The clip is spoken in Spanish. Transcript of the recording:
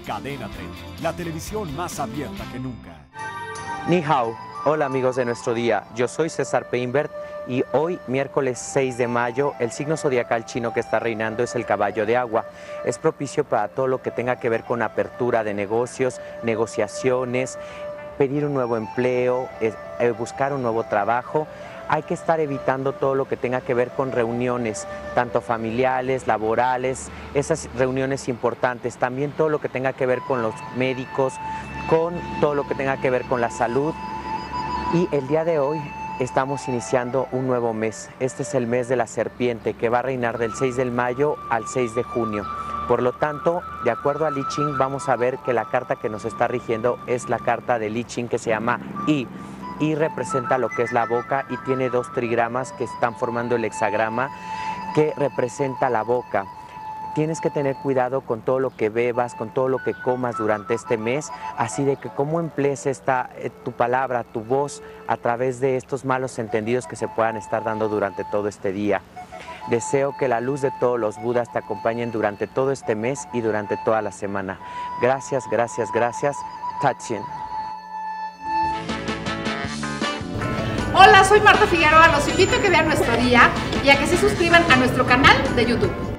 Cadena 30, la televisión más abierta que nunca. Ni hao, hola amigos de nuestro día, yo soy César Peinbert y hoy, miércoles 6 de mayo, el signo zodiacal chino que está reinando es el caballo de agua. Es propicio para todo lo que tenga que ver con apertura de negocios, negociaciones, pedir un nuevo empleo, buscar un nuevo trabajo. Hay que estar evitando todo lo que tenga que ver con reuniones, tanto familiares, laborales, esas reuniones importantes, también todo lo que tenga que ver con los médicos, con todo lo que tenga que ver con la salud. Y el día de hoy estamos iniciando un nuevo mes. Este es el mes de la serpiente que va a reinar del 6 de mayo al 6 de junio. Por lo tanto, de acuerdo a Li Ching, vamos a ver que la carta que nos está rigiendo es la carta de Li Ching que se llama Yi. Y representa lo que es la boca y tiene dos trigramas que están formando el hexagrama que representa la boca. Tienes que tener cuidado con todo lo que bebas, con todo lo que comas durante este mes, así de que cómo emplees tu palabra, tu voz a través de estos malos entendidos que se puedan estar dando durante todo este día. Deseo que la luz de todos los Budas te acompañen durante todo este mes y durante toda la semana. Gracias, gracias, gracias. Tachin. Hola, soy Marta Figueroa. Los invito a que vean nuestro día y a que se suscriban a nuestro canal de YouTube.